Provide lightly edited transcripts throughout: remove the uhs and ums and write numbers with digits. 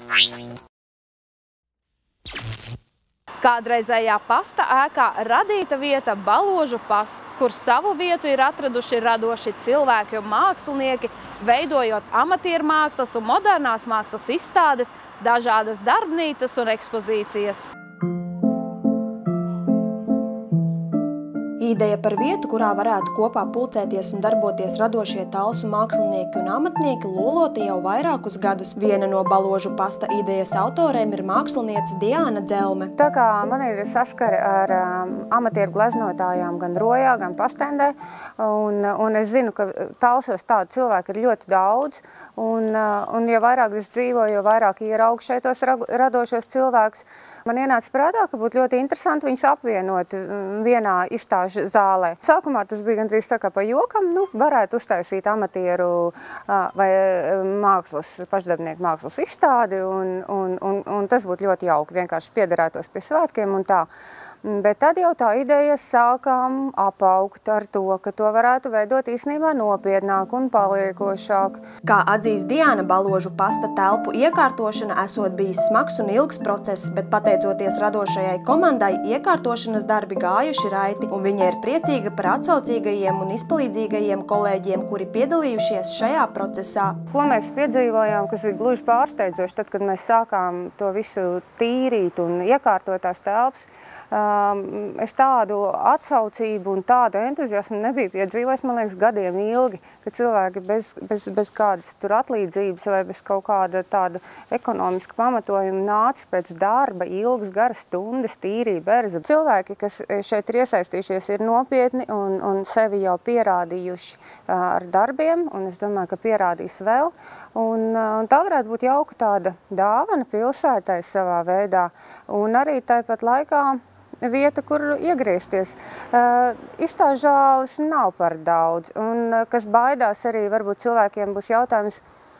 Kādreizējā pasta ēkā radīta vieta Baložu pasts, kur savu vietu ir atraduši radoši cilvēki un mākslinieki, veidojot amatieru mākslas un modernās mākslas izstādes, dažādas darbnīcas un ekspozīcijas. Ideja par vietu, kurā varētu kopā pulcēties un darboties radošie talsu mākslinieki un amatnieki, lolota jau vairākus gadus. Viena no Baložu pasta idejas autoriem ir māksliniece Diana Dzelme. Tā kā man ir saskari ar amatieru gleznotājām gan Rojā, gan Pastendē, un es zinu, ka talsos tādu cilvēku ir ļoti daudz, un jo vairāk es dzīvoju, jo vairāk ieraugu šeit tos radošos cilvēkus. Man ienāca prātā, ka būtu ļoti interesanti viņus apvienot vienā izstāžu zālē. Sākumā tas bija gandrīz tā kā pa jokam, varētu uztaisīt amatieru vai pašdarbnieku mākslas izstādi, un tas būtu ļoti jauki, vienkārši piederētos pie svētkiem un tā. Bet tad jau tā ideja sākām apaugt ar to, ka to varētu veidot īstenībā nopietnāk un paliekošāk. Kā atzīst Diana, Baložu pasta telpu iekārtošana esot bijis smags un ilgs process, bet pateicoties radošajai komandai, iekārtošanas darbi gājuši raiti, un viņa ir priecīga par atsaucīgajiem un izpalīdzīgajiem kolēģiem, kuri piedalījušies šajā procesā. Ko mēs piedzīvojām, kas bija gluži pārsteidzoši, tad, kad mēs sākām to visu tīrīt un iekārtot tās telpas, es tādu atsaucību un tādu entuziasmu nebiju piedzīvojis, man liekas, gadiem ilgi, ka cilvēki bez kādas tur atlīdzības vai bez kaut kāda tāda ekonomiska pamatojuma nāca pēc darba, ilgas, garas stundas, tīrīja berza. Cilvēki, kas šeit ir iesaistījušies, ir nopietni un sevi jau pierādījuši ar darbiem, un es domāju, ka pierādīs vēl. Un tā varētu būt jauka tāda dāvana pilsētai savā veidā, un arī tāpat laikā vieta, kur iegriezties. Izstāžu zāles nav par daudz, un kas baidās arī, varbūt cilvēkiem būs jautājums,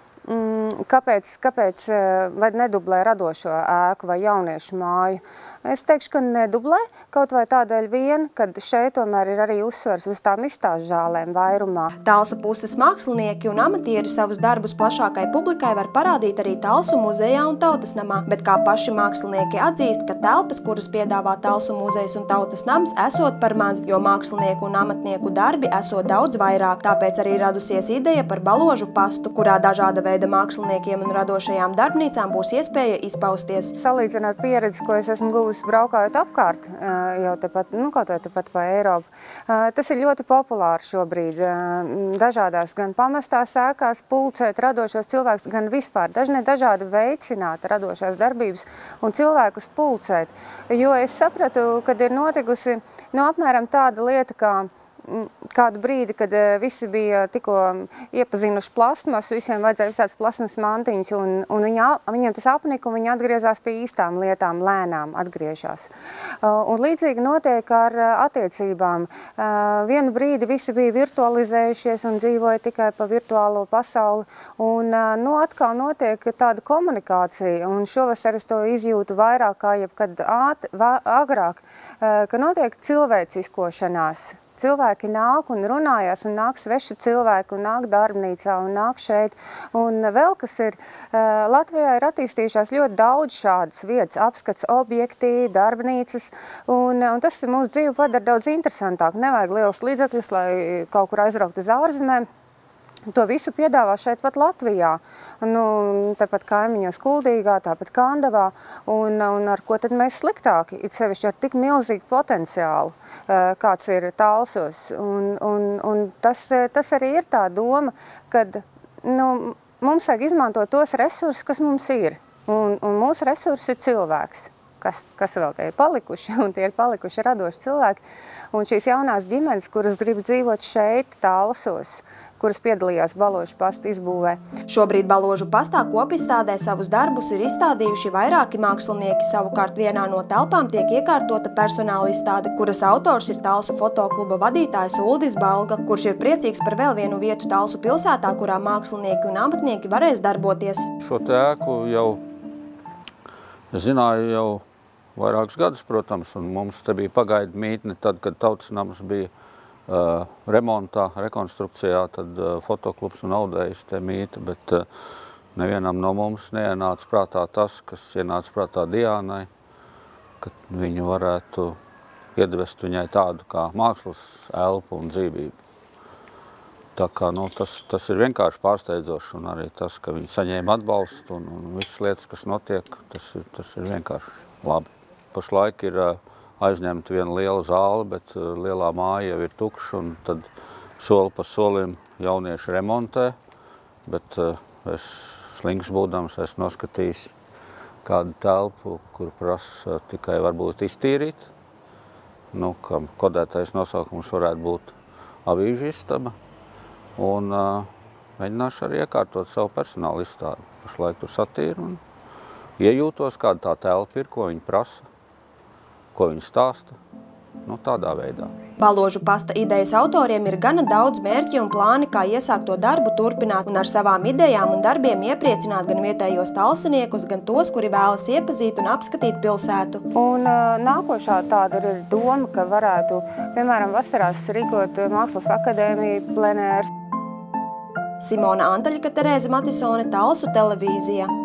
kāpēc vai nedublē radošo ēku vai jauniešu māju. Es teikšu, ka nedublē, kaut vai tādēļ vien, kad šeit tomēr ir arī uzsvars uz tām izstāžu zālēm vairumā. Talsu puses mākslinieki un amatieri savus darbus plašākai publikai var parādīt arī Talsu muzejā un Tautas namā, bet kā paši mākslinieki atzīst, ka telpas, kuras piedāvā Talsu muzejs un Tautas nams, esot par maz, jo mākslinieku un amatnieku darbi esot daudz vairāk. Tāpēc arī radusies ideja par Baložu pastu, kurā dažāda veida māksliniekiem un radošajām darbnīcām būs iespēja izpausties. Salīdzinot ar pieredzi, ko es esmu guvusi braukājot apkārt, jau tepat, kaut vai tepat pa Eiropu. Tas ir ļoti populāri šobrīd. Dažādās gan pamestās ēkās pulcēt radošos cilvēkus, gan vispār dažādi veicināt radošās darbības un cilvēkus pulcēt. Jo es sapratu, kad ir notikusi apmēram tāda lieta, kā kādu brīdi, kad visi bija tikko iepazinuši plasmasu, visiem vajadzēja visādas plasmas mantiņas, un viņiem tas apnika, un viņi atgriezās pie īstām lietām, lēnām atgriežās. Un līdzīgi notiek ar attiecībām. Vienu brīdi visi bija virtualizējušies un dzīvoja tikai pa virtuālo pasauli, un atkal notiek tāda komunikācija, un šovasar es to izjūtu vairāk kā jebkad agrāk, ka notiek cilvēciskošanās. Cilvēki nāk un runājās, un nāk sveši cilvēki, un nāk darbnīcā, un nāk šeit. Un vēl kas ir, Latvijā ir attīstījušās ļoti daudz šādas vietas, apskats objekti, darbnīcas, un tas mūsu dzīvi padara daudz interesantāk. Nevajag liels līdzekļus, lai kaut kur aizbrauktu uz ārzemēm. To visu piedāvā šeit pat Latvijā, tāpat kaimiņos Kuldīgā, tāpat Kandavā, un ar ko tad mēs sliktāki, it sevišķi ar tik milzīgu potenciālu, kāds ir Talsos. Un tas arī ir tā doma, kad mums vajag izmantot tos resursus, kas mums ir, un mūsu resursi ir cilvēks. Kas vēl tie ir palikuši, un tie ir palikuši radoši cilvēki. Un šīs jaunās ģimenes, kuras grib dzīvot šeit, Talsos, kuras piedalījās Baložu pasta izbūvē. Šobrīd Baložu pastā kopizstādē savus darbus ir izstādījuši vairāki mākslinieki. Savukārt vienā no telpām tiek iekārtota personāla izstāde, kuras autors ir Talsu fotokluba vadītājs Uldis Balga, kurš ir priecīgs par vēl vienu vietu Talsu pilsētā, kurā mākslinieki un amatnieki varēs darboties. Šo ēku jau zināju jau vairākus gadus, protams, un mums te bija pagaidu mītne tad, kad Tautas nams bija remontā, rekonstrukcijā, tad fotoklubs un audējs te mīta, bet nevienam no mums neienāca prātā tas, kas ienāca prātā Diānai, ka viņu varētu iedvest viņai tādu kā mākslas elpu un dzīvību. Tā kā, tas ir vienkārši pārsteidzoši, un arī tas, ka viņi saņēma atbalstu un visas lietas, kas notiek, tas ir vienkārši labi. Pašlaik ir aizņemta viena liela zāle, bet lielā māja jau ir tukša, un tad soli pa solim jaunieši remontē, bet es slings būdams esmu noskatījis kādu telpu, kur prasa tikai varbūt iztīrīt. Kam kodētais nosaukums varētu būt avīžu istaba. Un mēģināšu arī iekārtot savu personālu izstādi. Pašlaik tur satīru un iejūtos, kāda tā telpa ir, ko viņi prasa, ko viņi stāsta. Tādā veidā. Baložu pasta idejas autoriem ir gana daudz mērķi un plāni, kā iesākto darbu turpināt un ar savām idejām un darbiem iepriecināt gan vietējos talsiniekus, gan tos, kuri vēlas iepazīt un apskatīt pilsētu. Un nākošā tāda ir doma, ka varētu, piemēram, vasarās rīkot Mākslas akadēmiju plenērs. Simona Antaļika, Terēze Matisone, Talsu televīzija.